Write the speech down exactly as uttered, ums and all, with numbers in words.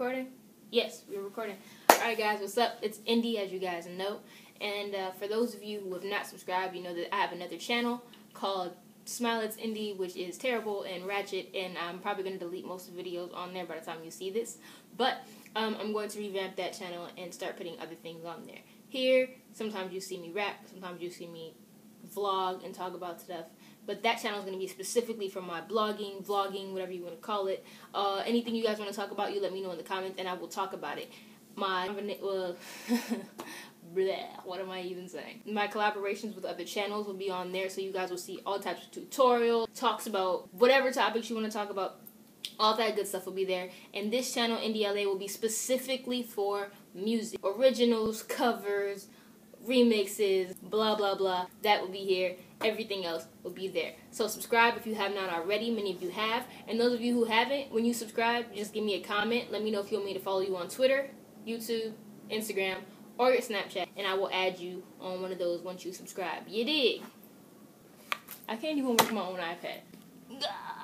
recording? Yes, we're recording. Alright guys, what's up? It's Indy, as you guys know. And uh, for those of you who have not subscribed, you know that I have another channel called Smile It's Indy, which is terrible and ratchet, and I'm probably going to delete most of the videos on there by the time you see this. But um, I'm going to revamp that channel and start putting other things on there. Here, sometimes you see me rap, sometimes you see me vlog and talk about stuff. But that channel is going to be specifically for my blogging, vlogging, whatever you want to call it. Uh, anything you guys want to talk about, you let me know in the comments, and I will talk about it. My, uh, bleh, what am I even saying? My collaborations with other channels will be on there, so you guys will see all types of tutorials, talks about whatever topics you want to talk about. All that good stuff will be there. And this channel, Indy L A, will be specifically for music. Originals, covers, remixes, blah blah blah. That will be here. Everything else will be there. So subscribe if you have not already. Many of you have. And those of you who haven't, when you subscribe, just give me a comment. Let me know if you want me to follow you on Twitter, YouTube, Instagram, or your Snapchat. And I will add you on one of those once you subscribe. You dig? I can't even work my own iPad.